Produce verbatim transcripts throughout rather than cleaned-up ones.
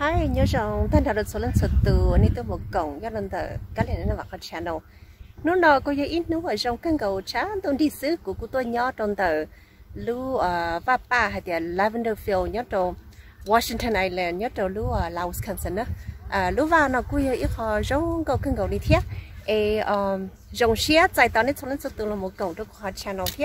Hi, nhớ rằng thanh thảo được số lần số từ anh tôi một cổng cho lần thở các liền nó vào cái channel. Nó nọ có gì ít nữa ở trong căn cầu trá tôi đi xứ của của tôi nhớ trong tờ lu và pa hay là Lavender Field nhớ trong Washington Island nhớ trong lu là Wisconsin đó. À lu vào nó cũng ít họ trong cầu căn cầu đi thiết. E trong xe tại tao nên số lần số từ là một cổng trong cái channel thiết.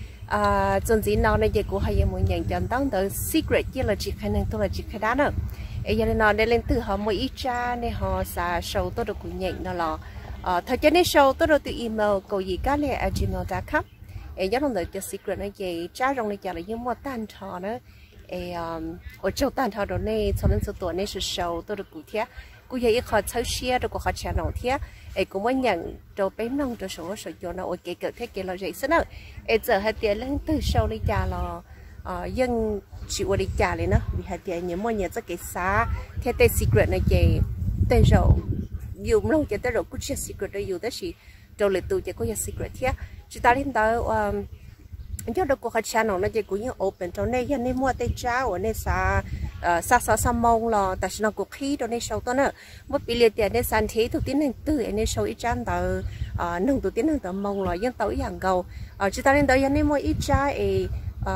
À trong gì nào này của hai người nhận chọn tăng tờ secret kia là chỉ khả năng tôi là chỉ khả đá nữa. Ấy giờ nó để lên từ họ mỗi ít cha này họ xả sâu tôi được cũng nhận nó là thời gian này sâu tôi được từ email cầu gì cá lệ at gmail chấm com ấy giờ nó được cho secret này gì cha trong này chả là những mua tan thọ nữa ấy ở châu tan thọ đó này cho nên số tuổi này sâu tôi được cụ thể cụ giờ ít họ chơi share được của họ channel thế ấy cũng mới nhận cho bé nông cho số số cho nó ok cỡ thế kia là vậy xí nữa ấy giờ hai tiền lên từ sâu này chả là dân chịu đi trả lên nó vì hai tiền những mọi nhà rất cái xa theo tên secret này chị tên rồi dùng lâu cho tới rồi cũng chưa secret đây dùng tới chỉ rồi lại tụ chỉ có giờ secret thế chúng ta lên tới do đâu có khách channel nó chỉ cũng như open trong này giờ nên mua tay trao ở đây xa xa xa xa mông là tại sao nó cũng khí trong đây sâu to nữa một bị liệt tiền nên sản thế thủ tiến hành từ ở đây sâu ít trăm tờ nâng thủ tiến hành tờ mông là dân tới hàng cầu chúng ta lên tới giờ nên mua ít trái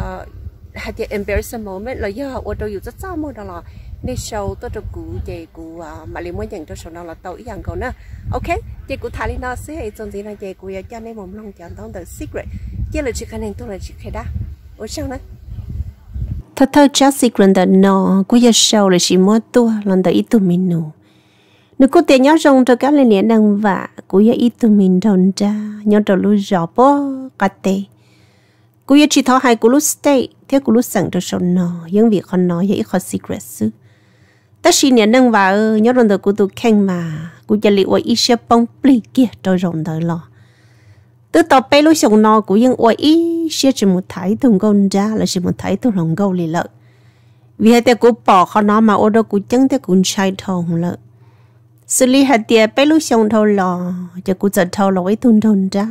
hay là embarrassing moment là do ở đâuอยู่rất sao mà đó là nên show tôi cho cụ chị cụ mà liền muốn nhận cho số nào là tao ý rằng còn nữa ok chị cụ thả lên nó sẽ trong gì là chị cụ cho nên một lòng chọn tao the secret chỉ là chỉ khả năng tôi là chỉ khai đá ở sao đấy thật thật chắc secret đó nó cụ giờ show là chỉ muốn tôi lần đầu ít tụi mình nụ nếu cụ tiền nhớ rong cho các lên liền đang vả cụ giờ ít tụi mình đòn ra nhớ đầu lui rõ bó cà tê cụ giờ chỉ tháo hai cụ lúc stay theo cụ lúc sẵn cho số nó những việc con nói vậy khó secret sư ta chỉ nhận năng và nhớ rằng được cụ tụ khen mà cụจะ liệu ít sẽ bông pli kia cho rộng đời lo từ tàu bay lúc sống nó cụ những oi ít sẽ chỉ một thái thùng con ra là chỉ một thái thùng lòng gâu lì lợi vì hai tay cụ bỏ khó nó mà ô đâu cụ chẳng theo cụ sai thòng lợi xử lý hai tay bay lúc sống thâu lò cho cụ giật thâu lò ấy thùng thùng ra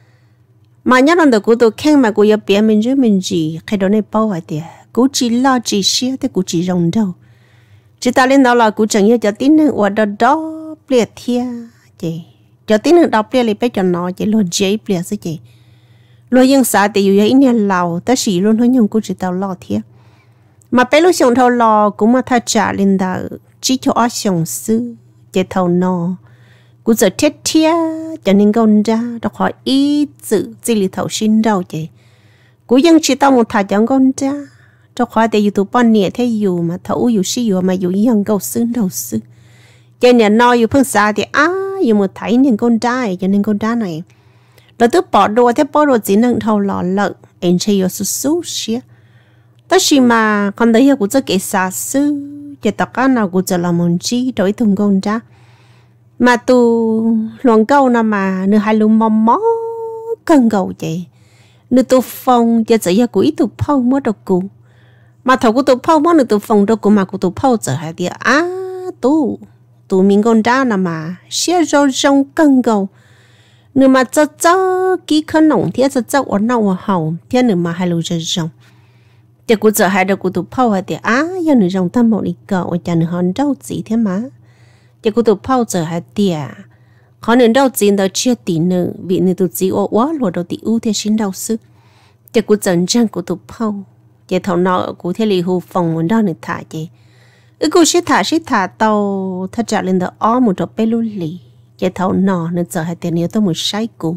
mà nhớ rằng được cụ tụ khen mà cụ giờ bé mình chứ mình gì khi đó này bao hai tay cụ chỉ lo chỉ xia thì cụ chỉ rộng đâu chỉ ta lên đó là cụ chẳng như cho tin năng ở đó đó bịa thia chị cho tin năng đó bịa lấy bé cho nó chị luôn dễ bịa sao chị luôn những xã thìอยู่อย่างนี้เราแต่สิluôn hơi nhung cụ chỉ tao lo thia mà bé lúc xong thâu lo cũng mà thay trả lên đó chỉ cho ở xong sư chị thâu nó cụ giờ thiết thia cho nên con ra đọc hỏi ý chữ chỉ li thâu xin đâu chị cụ vẫn chỉ tao một thằng chẳng con ra cho khoa để YouTube bọn nhẹ thế dù mà thấu dù xí dù mà dù yên cầu xương đầu xứ cho nên nói dù phương xa thì á dù một thấy nên con trai cho nên con trai này là tôi bỏ đồ thế bỏ đồ chỉ nâng thâu lọ lợn anh chơi dù xú xú xía tất nhiên mà con thấy cũng rất cái xa xứ cho tất cả nào cũngจะlàm một chi đối thùng con trai mà tu luận câu nào mà nửa hai lúm mò mó cân cầu vậy nửa tu phong cho sẽ của ít tu phong mất được cụ mà thầu của tụi phao món được tụi phòng đâu của mà của tụi phao giờ hay đi à tu tụi mình con ra nè mà xe rau rong cân gầu nếu mà cho cho kỹ khẩn nồng thì cho cho ở nào ở hậu thì nếu mà hai lúa rong thì của giờ hai đâu của tụi phao hay đi à giờ nửa rong tâm một đi cờ ở nhà nửa hòn đâu gì thế mà thì của tụi phao giờ hay đi à họ nửa đâu gì đâu chưa tí nữa vì nửa tụi gì ở quá lúa đâu tí u thì xin đâu sức thì của giờ chân của tụi phao chị thầu nọ cụ thể là hù phòng muốn đó nữa thả chị ư cụ sẽ thả sẽ thả tàu thắt chặt lên đó ó một đợt bé lú lì chị thầu nọ nên giờ hai tiền nhiều tôi một sai cụ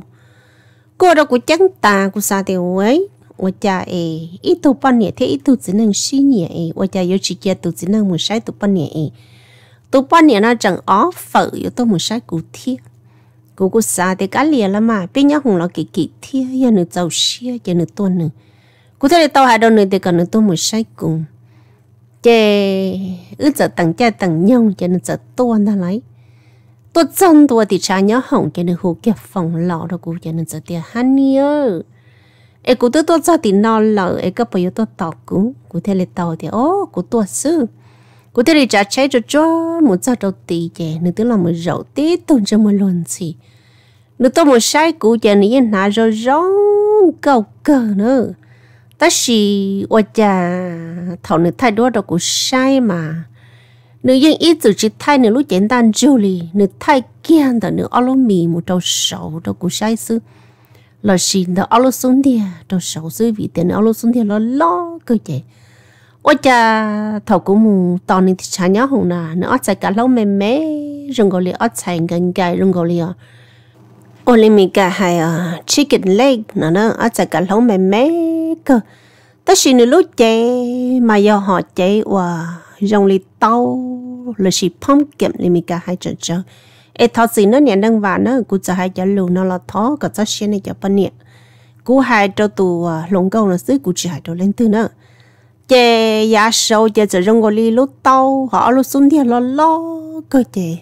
cô đâu cụ trắng tà cụ sao tiền ấy ôi cha ấy ít tụ bao nhiêu thế ít tụ chỉ năng xí nhẹ ôi cha yêu chỉ kia tụ chỉ năng một sai tụ bao nhiêu tụ bao nhiêu nó chẳng ó phở yêu tôi một sai cụ thiệt cụ cụ sao thì cá lìa lắm mà bên nhau hùng là kỳ kỳ thiệt giờ nữa giàu xia giờ nữa tuần nữa cụ thể là tao hai đôi này thì cần tôi một sai cùng chè ước giờ tặng cha tặng nhau cho nên giờ tôi đã lấy tôi chân tôi thì cha nhớ hỏng cho nên hồ kẹp phòng lọ đó cụ cho nên giờ thì hắn nhớ ấy cụ tôi tôi cho thì nó lợ ấy các bây giờ tôi tao cũng cụ thể là tao thì ô cụ tôi sư cụ thể là trả cháy cho cho một giờ đầu tí chè nên tức là một rượu tí tuần cho một lần gì nếu tôi một sai cụ chè này nã rồi rong cầu cờ nữa ta chỉ ở nhà thầu nữ thay đổi đó cũng sai mà nữ dân ít từ chỉ thay nữ lúc简单就哩nữ thay kiên的nữ alo mì một đầu sầu đầu củ sai sư là xin đầu alo xuống đi đầu sầu sư vì tiền alo xuống đi lo lo cơ chế ôi cha thầu của mù tao nên thì chả nhớ hùng nà nữ ớt chạy cả lâu mềm mé rừng gọi li ớt chạy gần gai rừng gọi li à ôi li mình cả hai à chicken leg nè nó ớt chạy cả lâu mềm mé cơ tất nhiên nữ lúc chế mà do họ chế và rong li tao là chỉ pumpkin li mình cả hai chợ chợ ê thọ gì nó nhẹ đang vào nó cũngจะให้จะรู้nó là thọก็จะเชื่อในจะปนเนี่ยกูให้ตัวตัวลงcâu nóซื้อกูจะให้ตัวเล่นตัวnữa chế giá sâu chếจะrong gọi li lúc tao họ lúc xuống thì lo lo cơ chế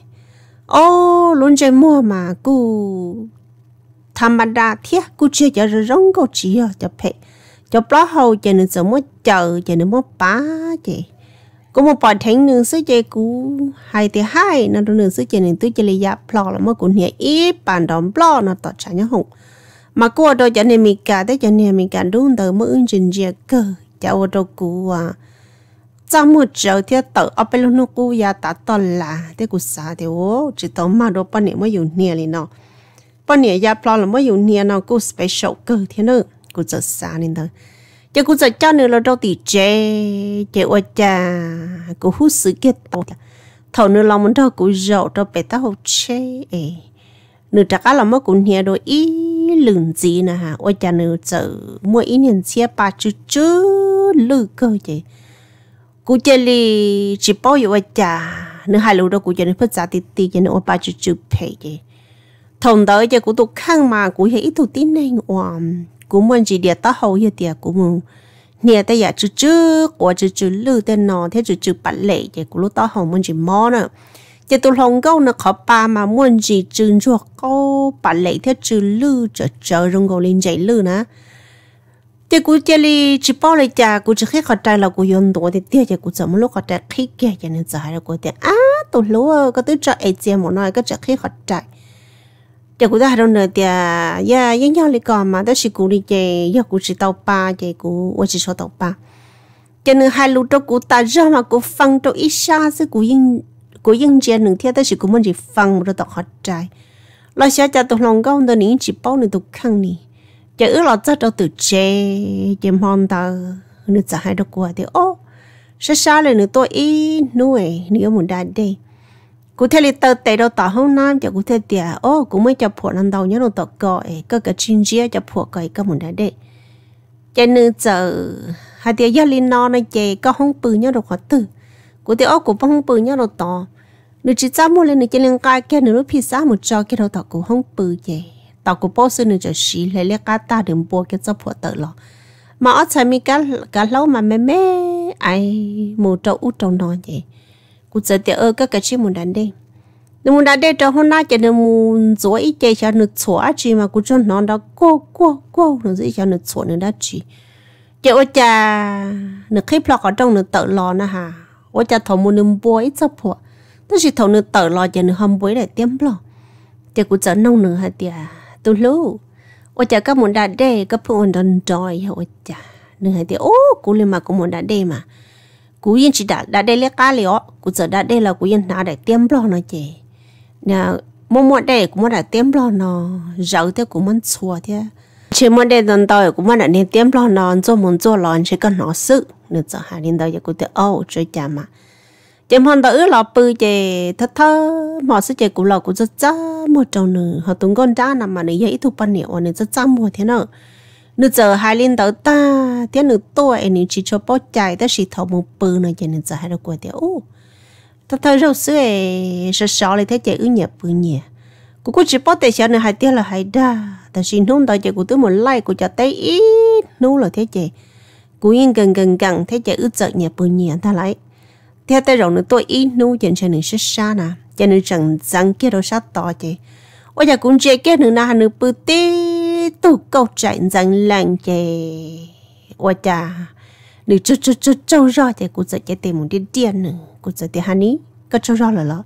ô luôn chế mua màกูธรรมดาเที่ยกูchếจะrong câu chỉ àจะเพะจะปลาhầu chế nóจะmua chờ chế nó mua bá chếกูมาปล่อยทิ้งหนึ่งซื้อเจกูให้แต่ให้นั่นตัวหนึ่งซื้อเจหนึ่งตัวเจริยาพลอแล้วเมื่อกูเนี่ยอีป่านดอมปลอน่ะต่อฉันยังหงมากูโดยจะเนี่ยมีการได้จะเนี่ยมีการดูเดิมเมื่ออื่นจริงเจเกอจะว่าตัวกูอ่ะจำมือเจอที่ต่อเอาไปลงนกูยาตัดตอนละที่กูสาเดี๋ยวจิตต่อมาโดนปนเนี่ยเมื่ออยู่เนี่ยเลยเนาะปนเนี่ยยาพลอแล้วเมื่ออยู่เนี่ยเนาะกูสเปเชียลเกอที่นึงกูจะสานี่เนาะจะกูจะเจ้าเนื้อเราต้องตีเจเจ้าว่าจ้ากูหูสึกเก็ตตัวเท่าเนื้อเรามันเท่ากูเจาะเราไปตั้งหัวเชเอเนื้อจากเราเมื่อกูเหียโดยอีหลุนจีนะฮะว่าจ้าเนื้อเจอเมื่ออีเนี่ยเชียปาจืดจืดลึกเกอเจกูจะลีจีบอยู่ว่าจ้าเนื้อหายรู้เรากูจะเนื้อเพื่อจ่าตีตีจะเนื้อว่าปาจืดจืดเพยเจทงเต๋อจะกูตุกข้างมากูเห็นอีตุตีนในหัวกูมันจีเดียต้าเขาเยอะเดียกูมึงเนี่ยแต่อยากจืดจืดกว่าจืดจืดลื้อแต่นอเท่จืดจืดปัดเล่เจ้ากูรู้ต้าเขามันจีมอน่ะเจ้าตัวลงเก้าน่ะขอปลามามันจีจืดจั่วเก้าปัดเล่เท่จืดลื้อจะเจอรงโกลินใจลื้อนะเจ้ากูเจลีจีป้อเลยจ้ากูจะแค่เข้าใจเรากูยนตัวเดียวเจ้ากูจะไม่รู้เข้าใจแค่แก่ยังจะให้เรากูแต่อ้าตัวรู้ก็ตัวจะเอเจียหมดหน่อยก็จะแค่เข้าใจเดี๋ยวกูจะให้เราเนื้อเดียย่ายังยังเลยก่อนมาแต่สิกูดีเจย่ากูจะเตาปลาเจกูว่าจะชอบเตาปลาจะเนื้อให้รู้ตัวกูตาจ้ามากูฟังตัวอีชาซึ่งกูยังกูยังเจหนึ่งเที่ยแต่สิกูมันจะฟังเราต้องเข้าใจเราเชื่อใจตัวลงก้าวตัวนี้จีบเป้าในตัวข้างนี้จะเออเราจะเราตื่นเจเจมองตาเนื้อจะให้เรากลัวเดี๋ยวโอ้ช้าช้าเลยเนื้อตัวอีนุ่ยเนื้อหมุนได้เด้กูเทลิเตอร์เตะเราต่อห้องน้ำจากกูเทเดียโอ้กูไม่จะผัวนั่นเดาเนี่ยเราต่อก่อเอก็กระชินเจียจะผัวก่อยก็หมุนได้เด็กเจนึเจอหาเดียยาลินนอนในเจก็ห้องปืนเนี่ยเราขอตื่นกูเดียโอ้กูป้องปืนเนี่ยเราต่อหนูจีจ้ามูเลยหนูจะเลี้ยงกายแค่หนูรู้พิซซ่าหมูจอแค่เราต่อกูห้องปืนเจต่อกูโป้ซื้อหนูจะชี้เลยเรียกกาตาดึงบัวแค่จะผัวเตอหรอมาอ๋อใช้มีการการเล่ามาแม่แม่ไอหมูเจ้าอุดเจ้านอนเจกูเจอเดียเออก็กระชินหมุนดันเด้nhưng mà đã để cho hôm nay cho nên muốn做一件小女错啊，去嘛，古种弄到过过过，那是小女错你đã去，就我家你可以不搞种你tự lo na ha，我家头muốn你播一只破，但是头你tự lo cho你không bối để tiêm lo，就古种弄你还点，tôi lưu，我家ก็muốn đã đểก็พูดđòn đòi我家，你还点哦，古里嘛ก็muốn đã để mà，古yên chỉ đã đã để lấy cá liao，古种đã để là古yên拿để tiêm lo nó chứ. Nè, mua mua đây cũng mua đã tiêm lo nó, rau thì cũng muốn xua thế, chỉ mua đây lần đầu cũng mua đã nên tiêm lo nó,做muốn做了chỉ cần nó sự, nữa giờ hai lần đầu cũng được ô chơi chả mà, chỉ muốn đầu lọ bự chỉ thơ thơ, mà sự chỉ cũng lọ cũng rất chả mua trâu nữa, họ tung con cha nằm mà này ít thu pan nhiều, này rất chả mua thế nào, nữa giờ hai lần đầu ta, thế nữa tôi này chỉ cho bó chạy,แต่chỉ thầu một bự này chỉ nên giờ hai đầu cũng được ô. Ta thấy rau sữa sợ sợ lại thấy chạy ứ nhẹ bự nhẹ, cô có chỉ bảo tại sao này hai tiếng là hai đa, tại xin hôm đó chạy cô tới một like cô cho tay ít, nô là thế chạy, cô yên gần gần gần thấy chạy ứ giật nhẹ bự nhẹ ta lại, theo tay rồi nữa tôi ít nô dành cho người sát xa nè, cho người chẳng chẳng kia đâu sát to chạy, ôi giờ cũng chạy kia nữa na nữa bự tí, tụ câu chạy chẳng lành chạy, ôi cha, nữa cho cho cho cho ra chạy cô chạy chạy tìm một đi điên nữa. Cô sẽ đi hành ý, có cho ra là lo.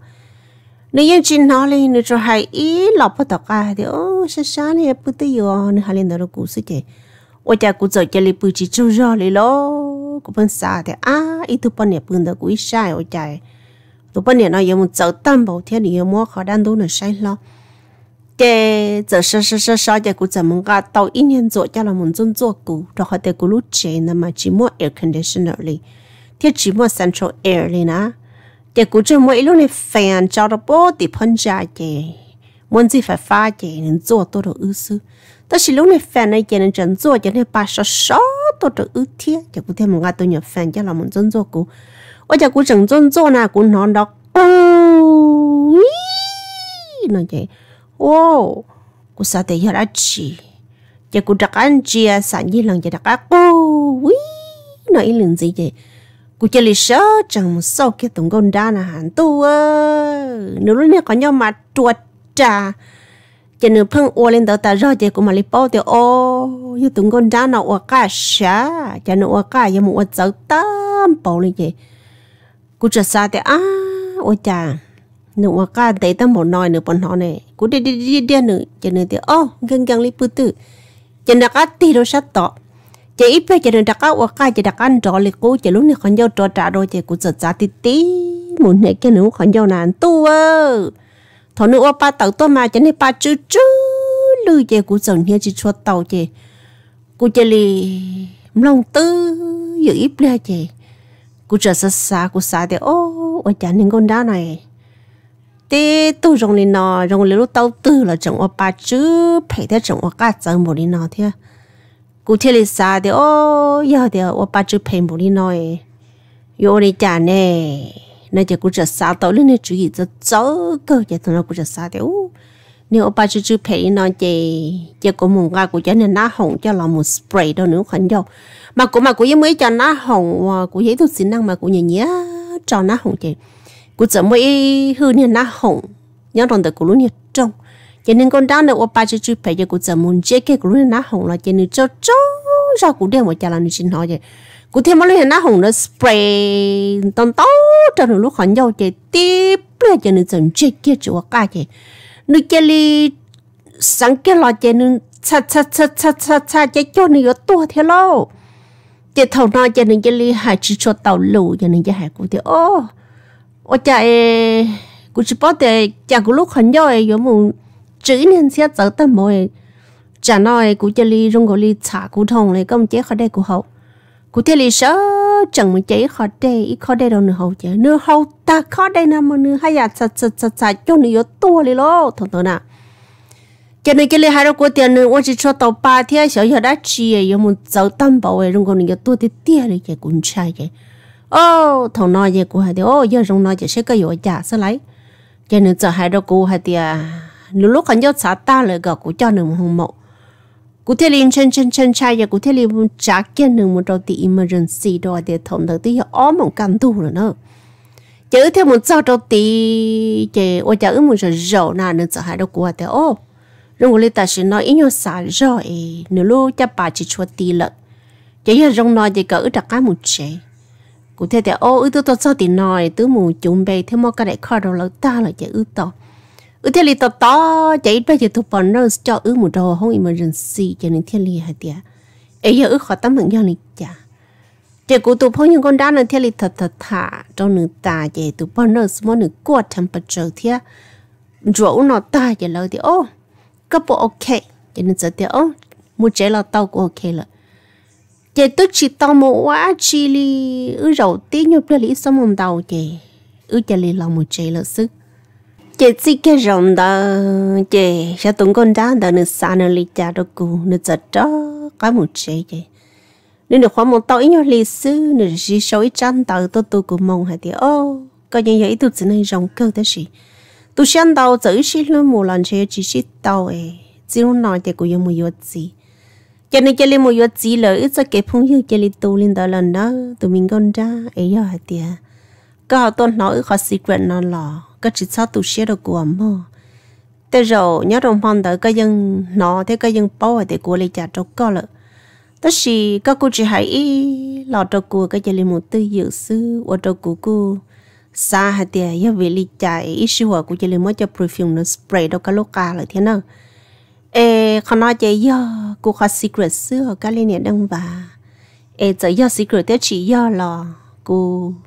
Nếu như chị nói lên, nếu cho hai ý lọc vào tóc à, thì ô, sao sáng này bữa tới giờ, nếu hai lên đó cô sẽ chạy. Ôi cha cô sẽ chạy lên bữa chỉ cho ra lại lo, cô vẫn xa thì à, ý thức bọn này bữa đó cô ý sai ôi cha. tụi bên này nó giờ một giờ tam bảo thế thì mua khó đan đủ nó sai lo cái giờ sơ sơ sơ sơ giờ cũng giờ muốn cả tàu ít nhân做cho là muốn dân做cũ rồi họ để cũ lúc chế nè mà chỉ mua air conditioner đi thế chỉ mua central air đi nè giờ cũng chỉ mua lúc này fan cho nó bố thì phân ra chứ muốn gì phải pha chứ nên做多的意思但是lúc này fan này chỉ nên chân做cho nên ba sáu sáu多的意思giờ cũng thêm một cái tôi nhập fan cho là muốn dân做cũ ở giờ cũng chẳng dân做nè cũng nó đó nó vậy ô, cô sao để hết chị, giờ cô đặt ăn chia sản như lần giờ đặt ăn, ô, ui, nói lần gì vậy, cô chỉ lý sợ chẳng sau cái tổng con đa là hẳn tu ơ, nếu lúc này có nhau mà tuột trà, giờ nếu phăng ô lên đầu ta rồi giờ cô mà lấy bao thì ô, như tổng con đa nào ô cả xả, giờ nó ô cả giờ một ô dấu tam bao lên vậy, cô chỉ sao để à, ô chà. Nếu mà cả thấy tâm một nói nữa bọn họ này, cũng đi đi đi đi nữa, cho nên thì ô, gần gần lấy bự tử, cho nên cả tí rồi sát tọ, chỉ ít bây cho nên cả ô cả chỉ đặt ăn trò lịch cố, chỉ lúc này còn nhau trò trả đôi chỉ cũng giật giá tí tí, muốn này cái nữa còn nhau nàn tu ơ, thằng nữa ba tàu tôi mà cho nên ba chữ chữ, lư chỉ cũng dần như chỉ cho tàu chỉ, cũng chỉ li lòng tư, giữ ít bây chỉ, cũng chờ sát xa cũng xa thì ô, ở nhà nên con đá này. Thế tôi dùng lên nó dùng lên lúc tao tư là chẳng có ba chữ phải theo chẳng có cả giờ một đi nó thế cụ thể là sao thì ô giờ thì có ba chữ phải một đi nó ấy yo đi chả nè này chỉ cụ chỉ sao tao lên này chú ý cho cháu cơ chỉ thằng nó cụ chỉ sao thì ô nếu ba chữ chữ phải nó chỉ chỉ có một cái cụ chỉ nên ná hồng cho là một spray đâu nữa khẩn đâu mà cụ mà cụ mới mới cho ná hồng cụ giấy tôi xin năng mà cụ nhớ nhớ cho ná hồng chị cô chỉ mới hư nên ná hồng nhớ rằng từ cô lúc nhiệt trong cho nên con đang được ở ba chữ chữ phải cho cô chỉ muốn chế cái cô lúc ná hồng là cho nên cho cho ra cô đem một chả là xin hỏi vậy cô thêm một lần ná hồng nó spray tông tấu cho nó lúc khẩn nhau chế tiếp là cho nên dần chế cái chỗ cái gì nó cái li sáng cái là cho nên cha cha cha cha cha cha chế cho nó có to thế lo chế thầu nó cho nên cái li hai chữ cho tàu lù cho nên cái hai cô thì ô ở chạy cũng chỉ bảo để chả có lúc khẩn nhau ấy giống một chữ nên sẽ trở tâm mồi chả nói cũng chỉ li rong gọi li trả cũng thông này công chế khó đây của hậu cũng thế li sợ chẳng mình chế khó đây ít khó đây đâu nữa hậu chứ nữa hậu ta khó đây nào mà nữa hay là chặt chặt chặt chặt cho nữa to li lo thằng thằng nào cho nên cái li hai đâu có tiền nữa chỉ cho tàu ba thì sợ giờ đã chi ấy giống một trở tâm bảo ấy rong gọi li to thì tiền này cái cũng sai cái ô thằng nói gì của hai đứa ô giờ rong nói chỉ sẽ có yếu giả sẽ lấy cho nên giờ hai đứa cô hai đứa nếu lúc hắn giao trả ta lại gặp của cho nương hồng mộ cụ thể liên chân chân chân trai và cụ thể liên trả kiến nương một đầu tiên emergency đó để thằng đầu tiên ốm một căn tu rồi nữa chứ theo một sau đầu tiên chỉ ở nhà ở một giờ rầu nào nữa giờ hai đứa cô hai đứa ô rồi người ta sẽ nói ít nhiều xả rồi nếu lúc cha bà chỉ cho tì lợn chỉ là rong nói thì cỡ đặt cá một chế cụ thể thì ô ư tôi tôi sao thì nói tứ mù chuẩn bị thêm một cái đại kho đầu lợn ta là chỉ ư to ư thế li to to chỉ bây giờ tôi còn nurse cho ư một đầu không emergency cho nên thế li hả tiệt ấy giờ ư khó tắm bằng nhau này chả chỉ cụ tụ phong những con đá này thế li thật thật thả trong nửa ta chỉ tụ còn nurse muốn nửa qua temperature thế rồi nó ta chỉ lời thì ô cấp bộ ok cho nên giờ thì ô một chế là tao cũng ok rồi chị tôi chỉ tao một quá chi li ư rầu tí nhục là lý xong một đầu chị ư chỉ li lòng một chế là sức chị chỉ cái rồng đó chị sẽ tụng con đá đó nữa xa nữa li cha đó cô nữa giật đó cái một chế chị nên được khoảng một tàu ít nhau li sư nữa chỉ số ít trăm tàu tôi tôi cũng mong hay thì ô coi như vậy tôi chỉ nên rồng cơ thế gì tôi xem tàu giữ xí luôn một lần chơi chỉ xí tàu ấy chỉ lúc nào chị cũng dùng một yếu gì cho nên chơi lên một yếu gì là ít cho cái phong yêu chơi lên tu lên đó lần đó tụi mình con ra ấy giờ hả tiệt có họ tôn nói khó secret nó lò có chỉ sao tụi xe được của mà thế rồi nhớ trong phòng đó cái dân nó thế cái dân bao để của lấy trả cho con lợ đó là các cô chỉ hãy lọt cho cô cái chơi lên một tư dự sư ở cho cô cô xa hả tiệt giờ về lấy trả ít xíu của chơi lên mới cho perfume nó spray đâu cái lô ca lại thế nào êเขาnói chơi giờ cô khó secret xưa cái lên này đang và ê giờ giờ secret thế chỉ giờ là cô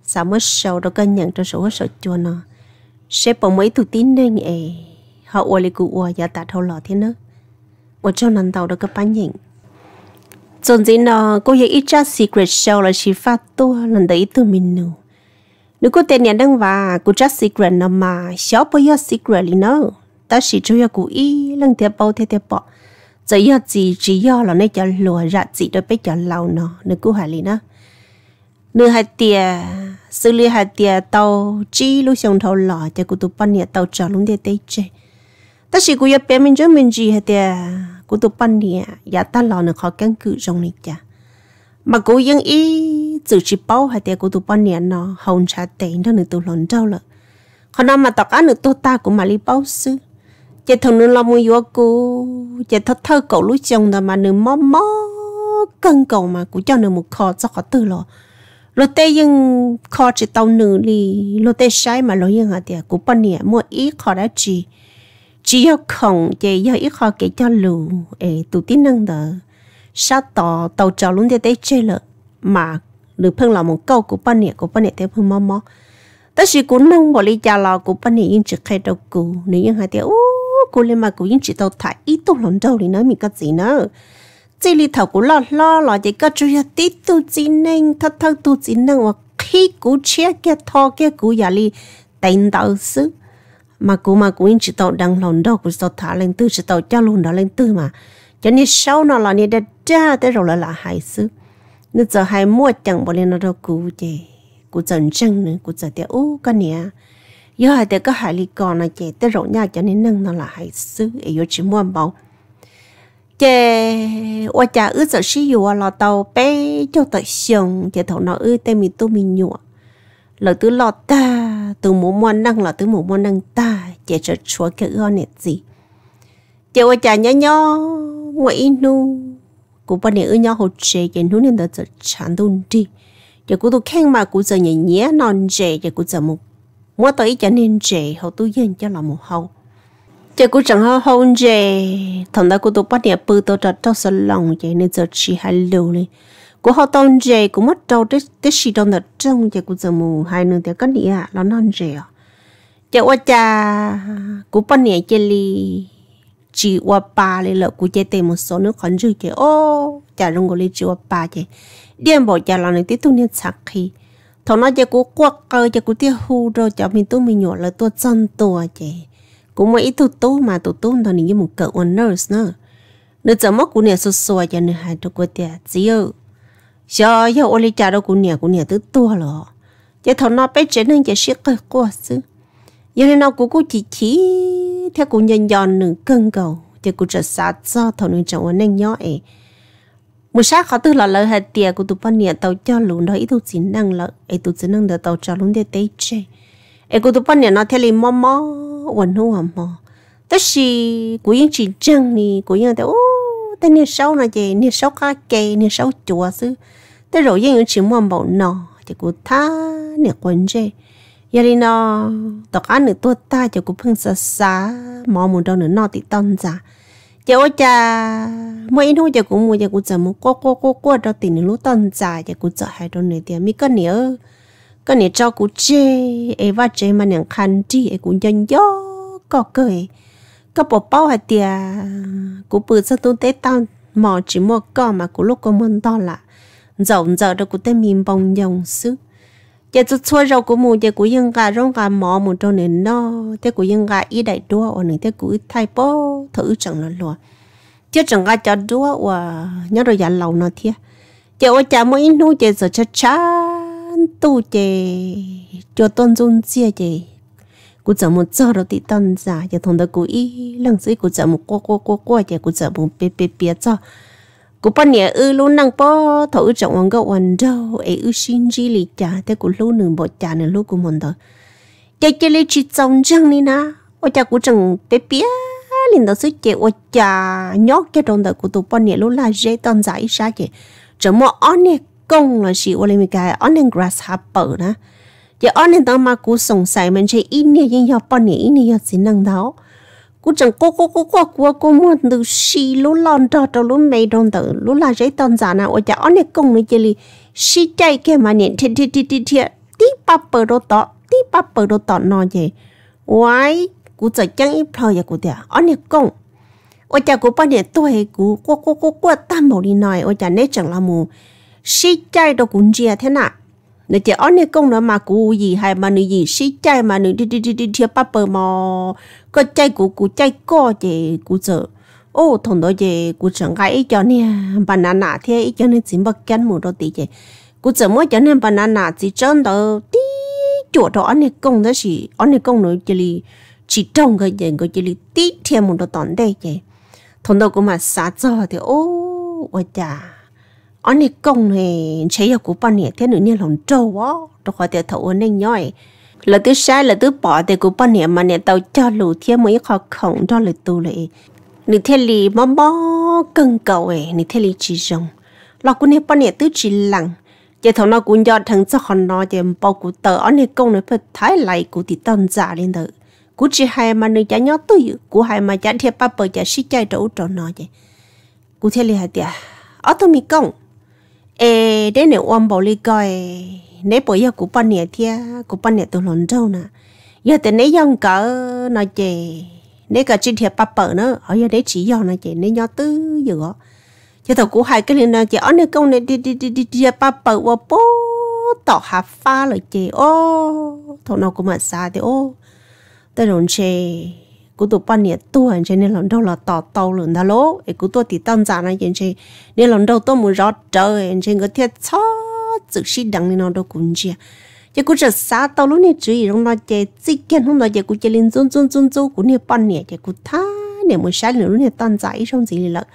sao mới sầu đâu cân nhận cho số sợ chua nó sẽ bỏ mấy tụ tin nên ấy họ ua lại cụ ua giá tạ thâu lọ thế nữa ua cho năn tàu đâu có bán nhịn dồn gì nó cô ấy ít ra secret show là chỉ phát tua lần đấy tụi mình nụ nếu cô tên nhà đang và cô chắc secret nó mà xóa bao nhiêu secret đi nữa ta chỉ cho cô ý lần tiếp bao thế tiếp bỏ giờ giờ gì chỉ do là nơi cho lùa ra gì đó biết cho lâu nó nếu cô hỏi lý nữa nếu hai tia xử lý hai tia tàu chỉ lúc xong thâu lọ cho cô tụi bạn nhà tàu trả luôn để tây chơi ta chỉ cô biết mình cho mình gì hai tia cô tụi bạn nhà giá ta lọ nó khó căn cứ trong này chả mà cô vẫn ý tự chỉ bao hai tia cô tụi bạn nhà nó hồng trả tiền đó nữa tụi lần đâu là còn nào mà tao cá nữa tôi ta cũng mà đi bao xứ chỉ thằng nữa là mua vô cô chỉ thất thơ cậu lúc chồng đó mà nữa mó mó cân cầu mà cũng cho nữa một kho cho khó từ lo lô tê nhưng kho chỉ tàu nữ đi lô tê sai mà lô nhưng hả tiệt cũng bao nhiêu mua ít kho đã chỉ chỉ có không chỉ có ít kho kể cho lù ê tụi tin năng đó sát tàu tàu trào luôn để tê chơi lợ mà được phân là một câu của bao nhiêu của bao nhiêu tê phân mò mò tất nhiên cũng nông bỏ đi trả lò của bao nhiêu nhưng chỉ khai đầu cụ nếu như hả tiệt ô cô lên mà cũng nhưng chỉ tàu thải ít tụ lần đầu thì nói mình cái gì nữa chỉ li thầu cũng lo lo lo chỉ có chú ý tí tu chỉ nên thắt thắt tu chỉ nên hoặc khi cũng chia cái thò cái cũng giả li đánh đầu xứ mà cũng mà cũng chỉ tàu đang lần đầu cũng tàu thả lên tư chỉ tàu cho luôn đó lên tư mà cho nên sau nó là nên đã ra tới rồi là là hại xứ nếu giờ hai mua chẳng bỏ lên nó đâu cũng chỉ cũng dần chân nữa cũng giờ thì ô cái nè giờ hai thì có hại li còn là chỉ tới rồi nha cho nên nâng nó là hại xứ ấy giờ chỉ mua bao chè ô cha ư giờ sử dụng là tàu bé cho tới xong chè thầu nó ư tên mình tôi mình nhọ là từ lọt ta từ một món năng là từ một món năng ta chè cho chúa cái ư này gì chè ô cha nhá nhá ngoại nu cũng bao nhiêu ư nhá hột chè chè nu nên đã chán đun đi chè cũng tôi khen mà cũng giờ nhẹ nhẹ non chè chè cũng giờ một mua tới cho nên chè hậu tôi yên cho là một hậu chỉ cũng chẳng hao hôn gì thằng đó cũng tụi bắt nhà bự tụi trật trâu sờ lòng vậy nên giờ chỉ hai lưu đi cũng hao tông gì cũng mất trâu tới tới xí trong đó trong chỉ cũng giờ mù hai nương thì có gì à nó non gì à chỉ qua cha cũng bắt nhà chơi li chỉ qua ba li lợ cũng chơi tìm một số nước còn dư chơi ô cha rong gọi li chỉ qua ba chơi điên bỏ cha là này tiếp tục nên sạc khi thằng nó chỉ cũng quắc cơ chỉ cũng tiêu hù rồi cho mình tụi mình nhỏ là tôi chân tôi chơi cũng mấy tụt tụt mà tụt tụt đó như một cậu one nurse nữa nếu giờ mất cũng nè sốt sôi cho nên hai đứa có tiền xíu cho giờ ô li cha đâu cũng nè cũng nè tụt tua rồi chứ thằng nó bé trẻ nên chỉ siết cơ quá xứ giờ nên nó cũng cũng chỉ chỉ theo cũng nhân giòn nửa cân cầu chứ cũng chỉ sát do thằng nó chẳng nên nhỏ ấy một sáng họ tự là lời hạt tiền của tụi bạn nè tàu cho luôn đó ít tụt xin năng lợi ấy tụt xin năng được tàu cho luôn để tây chơi ấy của tụi bạn nè nó theo li mò mò quần hú hầm mò, tất nhiên của những chị trăng này của những thế ô, tên này sáu này chị, này sáu cá kê, này sáu chùa xứ, thế rồi những chị mua bảo nọ, chị của tha này quần chơi, giờ đi nọ, tao ăn được tôi ta chị của phun sa sa, mò một đâu nữa nọ thì tông ra, chị ơi cha, mấy hôm chị cũng mua chị cũng chở một cô cô cô cô đâu thì nữa lúc tông ra chị cũng chở hai đâu nữa thì mi cái nữa cái này cho cụ chơi, ấy vắt chơi mà nàng khăn đi, ấy cũng chân gió, có cười, có bộ bao hạt tiền, cụ bự sao tôi té tao, mò chỉ mua con mà cụ lúc có muốn to là, dầu dầu đâu cụ tên miền bông dòng xứ, giờ tôi xua rau cụ mua giờ cụ yên gà rong gà mò một trâu này no, thế cụ yên gà ít đại đua, ở này thế cụ thay bố thử chẳng là luôn, chứ chẳng gà cho đua, và nhớ rồi giả lầu nó thiệt, giờ ở nhà mỗi nuôi giờ giờ cha cha tu chè cho tôn dung chia chè cũng chờ một giờ rồi thì tân giả cho thằng đó cũng ý lần dưới cũng chờ một cô cô cô cô chè cũng chờ một bê bê bê cho cũng bao nhiêu ư luôn năng po thổi trọng ông gạo ăn đâu ấy ư xin gì lì chả thế cũng luôn nương bột chả nương lúc cũng muốn đó chè chè lấy chỉ trồng trăng đi na ôi chả cũng trồng bê bê liền đó sức chè ôi chả nhóc cái trong đó cũng tụ bao nhiêu lúc là dễ tân giả ít sao chè chợ mua ăn nè công là gì vậy mình cái onion grasshopper nè, giờ onion đó mà cú sống sai mình chơi ít nhiều nhưng họ bao nhiêu ít nhiều xin năng đó, cú chẳng cô cô cô cô cô cô muốn từ xí lú lon đó đó lú mày đông đó lú là giấy tòn giả nào ở giờ onion công này chơi li xí chạy cái mà nhện thiệt thiệt thiệt thiệt tí ba bờ đồ tọ tí ba bờ đồ tọ nó gì why cú giờ chẳng ít thôi giờ cú tiệt anh nhỉ công ôi cha cú bao nhiêu tuổi cú qua qua qua qua tam bảo đi nói ôi cha nấy chẳng là mù xí chạy đâu cũng chia thế nào nếu chỉ anh nhỉ công nữa mà cú gì hay mà nữ gì xí chạy mà nữ đi đi đi đi đi ba bờ mà có chạy cú cú chạy co gì cú giờ ô thằng đó gì cú chẳng cái cho nè banana thế cho nên chỉ bắt cắn một đôi tí gì cú giờ mới cho nên banana chỉ chân đó tí chỗ đó anh ấy công đó gì anh ấy công nói chỉ chỉ trong cái gì cái chỉ tí thêm một đôi tòn đây gì thằng đó cũng mà sát giờ thì ô ôi cha anh ấy công này chế của bạn này thế nữa nên lòng trâu quá đâu có thể thấu nên nhoi là thứ sai là thứ bỏ thì của bạn này mà này tao cho lù thêm mấy khó khổng đó là tu lệ nị thế li mò mò cưng cầu ấy nị thế li chỉ rong lo cũng này bạn này tứ chỉ lặng giờ thằng nó cũng do thằng cho con nó giờ bao cụ tờ anh này công này phải thái lại cụ thì tân giả lên đó cụ chỉ hay mà người cha nhớ tôi cụ hay mà cha thiệp ba bờ cha xí chạy trâu trâu nó vậy cụ thế li hay tiệt ở tôi mi công ê đến nếu ôm bảo li coi nếu bây giờ cụ bạn này thia cụ bạn này tôi lớn trâu nè giờ từ nãy giờ cỡ nó chè nếu cả trên thiệp ba bờ nữa ở giờ đấy chỉ do nó chè nên nhớ tứ giờ chứ thầu cụ hai cái này là chỉ ở nơi công này đi đi đi đi đi ba bờ và bố tỏ hạt pha rồi chè ô thầu nào cũng mà xa thì ô tới rồi chè cụ tụ ban nhiệt tuổi cho nên lần đầu là tỏ tàu lần đó lố cụ tụ thì tăng giá này chè nên lần đầu tôi muốn rót trời trên cái thiết chó tự sĩ đằng này nó đâu cũng chè chứ cụ chỉ xa tàu lúc này chỉ trong nó chè chỉ kiến không nói chè cụ chè lên zun zun zun zun cụ này ban nhiệt chè cụ tha để muốn sai nữa lúc này tăng giá ít trong gì là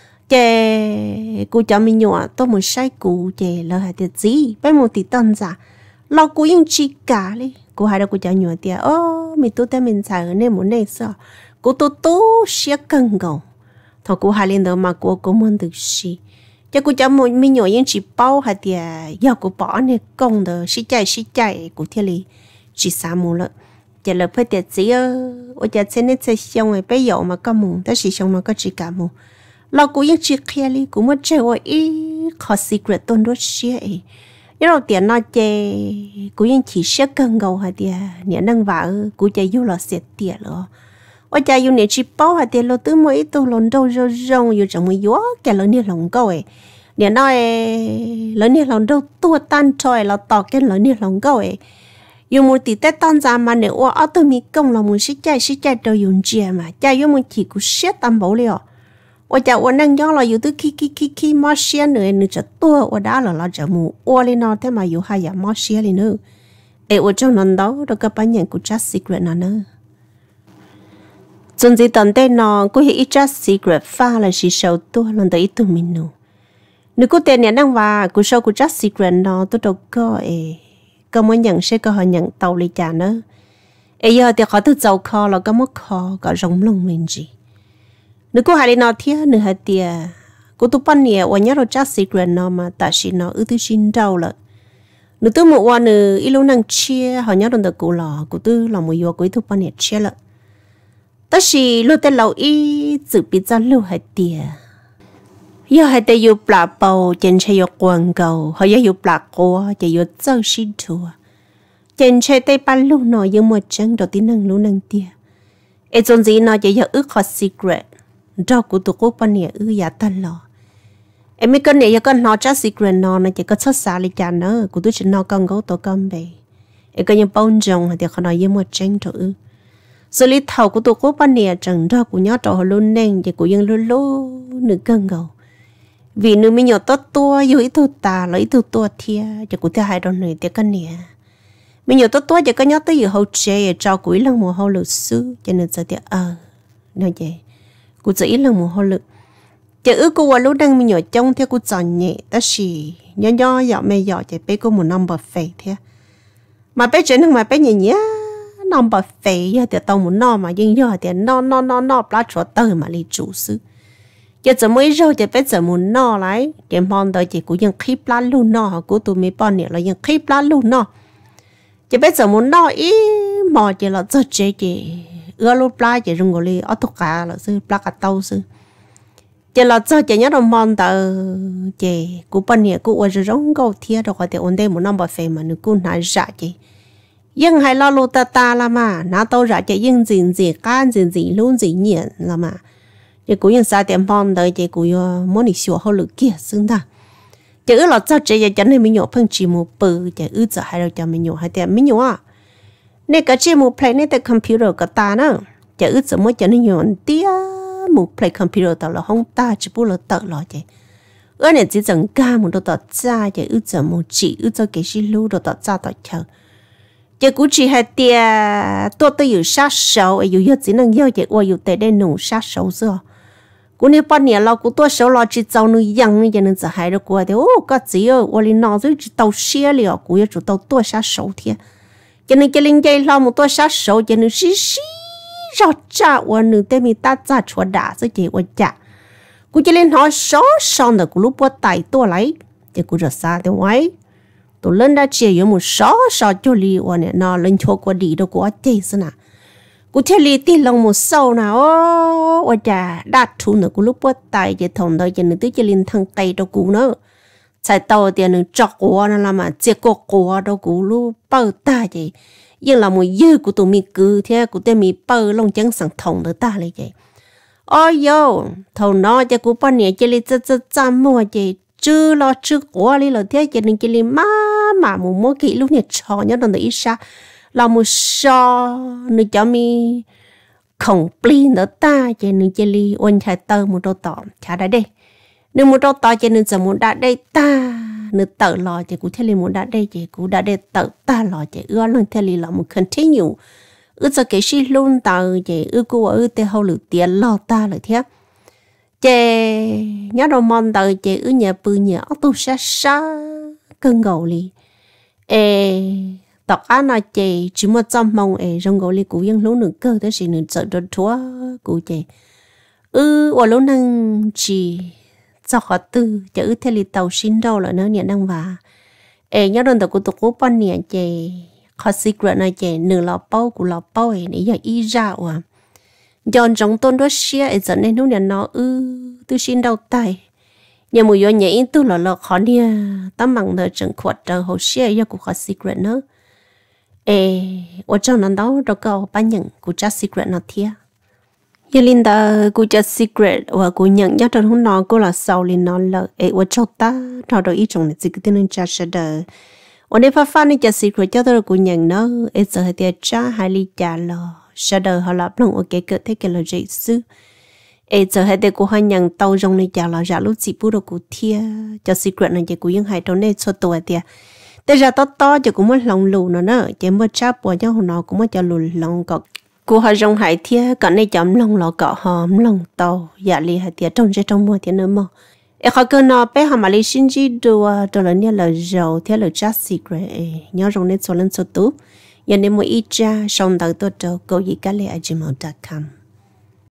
chè cụ cho mình nhỏ tôi muốn sai cụ chè là hạt tiệt gì bây một tí tăng giá lo cụ yên chi cả đi cụ hai đứa cụ cho nhỏ tiệt ô mình tôi tên mình xài nên muốn này sao cụ tôi tôi sẽ cân gầu thôi cụ hai lên đó mà cụ cũng muốn được gì cho cụ cho mình mình nhỏ yên chỉ bao hạt tiệt giờ cụ bỏ này công đó xí chạy xí chạy cụ thiệt li chỉ sao mua了chè là phải tiệt gì ơ ôi chè trên này sẽ xong rồi bây giờ mà có mua ta chỉ xong nó có chỉ cả muaเรากูยังชิคเลยกูไม่เจอว่าอีขอ secret ต้นรถเชี่ยยังเราเตียนนอเจกูยังขี่เชี่ยกันเกาฮะเดียเนี่ยนั่งว่ากูจะอยู่หล่อเสียเตียหรอว่าจะอยู่เนี่ยชิปเป้าฮะเดียเราตื้อมือตัวหล่นโดนจงอยู่จังมือยัวแกเราเนี่ยหลงเกาเอเนี่ยน้อยเราเนี่ยหลงโดตัวตันชอยเราต่อกันเราเนี่ยหลงเกาเออยู่มือตีแต่ตอนจามันเนี่ยว่าเอาตัวมีกงเรามือชิใจชิใจเราอยู่เจียมาใจอยู่มือขี่กูเชี่ยตามเบาเลยอ่ะว่าจะวันนั้นย้อนเราอยู่ตัวขี้ขี้ขี้ขี้มอเชียเหนื่อยนึกจะตัวว่าได้เราเราจะมูอ้วนเลยนอนแต่มาอยู่หายามอเชียเลยเนอะเออว่าเจ้านั่นđóเราก็ไปอย่างกูจัด secret นั่นเนอะจนจีตอนเต้นนอนกูเห็นอีจัด secret ฟ้าเลยสิเช้าตัวลงตัวอีตัวมินูนึกกูเต้นเนี่ยนั่งว่ากูเช้ากูจัด secret นอนตัวเราก็เอก็มันอย่างเช่ก็หอย่างเตาเลยจ้าเนอะเออเดี๋ยวเขาตัวเจ้าคอเราก็มั่วคอก็ร้องลงมินจีนึกกูหาได้นอเทียนึกหาเตียกูตุปันเนี่ยวันนี้เราจัด secret นอมาแต่ชินนออือตัวชินเจ้าละนึกตัวหมู่วันนึกอีลูนังเชียหอยนี้โดนตะกูหล่อกูตัวหล่อมวยกูตุปันเนี่ยเชียละแต่ชิลูแต่เราอีจุดปิดจะลูหาเตียยาหาแต่อยู่ปลาเปาเจนใช้ยกวางเก่าหอยอยู่ปลากัวจะอยู่เจ้าชินทัวเจนใช้แต่ปันลูกหน่อยยังหมดจังดอกที่นั่งลูนังเตียไอ้จนจีนอจะอยากอึขอ secretเรากูตัวกูปนเนี่ยอือยาตันหล่อเอ็มไม่กันเนี่ยยังก็นอจัด secret นอนะจะก็ชดสาลิจานเนอะกูตัวฉันนอกังกูตัวกังไปเอ็ก็ยังป้อนจงเดี๋ยวเขาหน่อยยังหมดเจงตัวอือสุริเท่ากูตัวกูปนเนี่ยจังเรากูย้อนตัวลุ้นเน่งจะกูยังลุ้นลุ้นนึกกังกูvìนึกไม่หยดตัวตัวอยู่อีตัวตาแล้วอีตัวตัวเทียจะกูจะหายโดนหนึ่งเดี๋ยวกันเนี่ยไม่หยดตัวตัวจะก็ย้อนตัวอยู่หัวใจเจ้ากูอีหลังมัวหัวหลุดซื้อจะนึกจะเดี๋ยวเออนั่นเองกูจะอีหลังมัวหัวหลุดจะอื้อกูว่ารู้ดังมีหยดจ้องเท่ากูจอนเนี่ยแต่สิย่อย่อย่อไม่ย่อจะไปกูมันนำบะเฟยเท่ามาไปเจอหนึ่งมาไปเนี่ยเนี่ยนำบะเฟยย่อแต่ตองมันนอมายิ่งย่อแต่นอนนอนนอปลาชัวเตอร์มาลีจูซื้อจะจะไม่รู้จะไปจะมันนอไรเดี๋ยวมองตัวจะกูยังคลิปล้านลูกนอกูตัวไม่ป้อนเนี่ยเรายังคลิปล้านลูกนอจะไปจะมันนออีหมอจะเราจะเจ๊เออลูกปลาจะรงกเลยเอาตุกกาเราซื้อปลากระเต้าซื้อจะ chỉ là cho chỉ nhớ đồng mòn tờ chỉ cú bên này cú ở trong câu thiệt rồi thì ổn định một năm bảo phê mà nó cú nãy ra chỉ nhưng hay lo lụt ta ta là mà nó tao ra chỉ nhưng gì gì can gì gì luôn gì nhiệt là mà chỉ cú nhưng sao tiền mòn tờ chỉ cú muốn đi sửa hậu lực kia xứng ta chỉ ước là cho chỉ cho nên mình nhổ phân chỉ một bự chỉ ước giờ hay là cho mình nhổ hay tiền mình nhổ à nên cái chỉ một play nên cái computer cái ta nữa chỉ ước giờ mới cho nên nhổ tia một play computer tao là không ta chỉ bù là tao lo chứ, ở này chỉ dừng ca một đồ tao ra chứ ư giờ một chỉ ư giờ cái gì lưu đồ tao ra tao chờ, chứ cú chỉ hay tia tôi tôiอยู่sát sầu,อยู่อยู่chỉ năng yêu chứ, ởอยู่tại đây nung sát sầu rồi, cú này bao nhiêu lo cú tôi sầu lo chỉ giàu nuôi yang nuôi cho nên giờ hay được qua thì ô cái gì ở, ở里nào rồi chỉ tao xia liao, cú yêu chủ tao tôi sát sầu thiệt, cho nên cái linh dây lo một tôi sát sầu cho nên xí xí rõ cha và nữ tên mi ta ra chùa đá rồi chị và cha, cú chỉ lên họ sáu sáu nữa cú lúc bắt tay tôi lấy, chỉ cú rất xa thế vậy, tôi lên đã chỉ có một sáu sáu cho li và nè nó lên chùa qua đi đâu có chơi gì nè, cú theo li tin lòng một sau nào ô và cha đạt thu nữa cú lúc bắt tay chỉ thòng đời chỉ nữ tới chỉ lên thằng tay đâu cú nữa, sai tàu tiền nữ chọc qua nó làm mà chỉ có qua đâu cú lúc bao ta chị. Nhưng là một dư của tụi mình cứ thế của tụi mình bơ lông chân sẵn thòng được ta lấy vậy ôi yo thầu nó cho của bọn này chỉ li chơ chơ chơ mua chị chưa lo chưa quá li là thế cho nên chỉ li má mà một mỗi kỹ lúc này cho nhớ đồng ý sao là một so nữa cho mi không plin nữa ta cho nên chỉ li ôn chạy tơ một đôi tỏm chả đã đây nếu một đôi tỏm cho nên giờ muốn đã đây ta nữ tự lo thì cũng thấy muốn đã đây thì cũng đã đây tự ta lo thì ưa luôn thấy là một continue ưa cho cái gì luôn tự thì ưa cô ưa để hậu lực tiền lo ta lại thế thì nhớ đồ mòn tự thì ưa nhà bự nhà ốc tu sa sa cơn gầu li ê tọt á nói thì chỉ một trăm mong ê trong gầu li cũngยังlúc nửa cơ thế gì nửa sợ đột thua cũng thì ư ở lúc năng chỉ cho họ tư chữ thế li tàu xin đâu là nó nhận đang và ê nhớ đơn tàu của tụi cô bọn nè chè khó secret này chè nửa lọ bao của lọ bao ấy này giờ y ra à dọn trong tôn đó xia ấy dẫn nên lúc này nó ư tôi xin đâu tay nhà mùi yo nhảy tôi là lọ khó nè tấm bằng đời chẳng quật trời hồ xia giờ của khó secret nữa ê ở trong nó đó đâu có bán nhận của chắc secret nó thiệt giờ linh ta cô cho secret và cô nhận nhất trong hôm nọ cô là sau linh nó là ấy và cho ta thao đầu ý trong này chỉ cái tên cha sẽ đợi và nếu phát phát này cho secret cho tôi cô nhận nó ấy giờ hay tiệt cha hay li cha lo sẽ đợi họ làm lòng ok cơ thế cái là dễ sư ấy giờ hay tiệt cô hay nhận tàu trong này cha lo ra lúc chỉ bút được cô thia cho secret này chỉ cô những hai trong này cho tôi tiệtแต่จะต่อต่อจะกูไม่ลงลูนะเนอะจะไม่ชับปวดเจ้าหัวนอกูไม่จะลุลงก็กูหาจงหายเที่ยก่อนในจำลงหลอกเกาะหอมลงโตอย่าลีหายเที่ยจงจะจงมัวเที่ยเนื้อมอเอ้เขาเกินนอไปหามาลีชินจีดัวตัวละเนี่ยเลยเราเที่ยเลยจัสซีเกรย้อนลงในส่วนนั้นสุดตู้ยันในมืออีจ้าส่งต่อตัวเจ้ากูยิ่งกันเลยอาจิมอลดอทคอม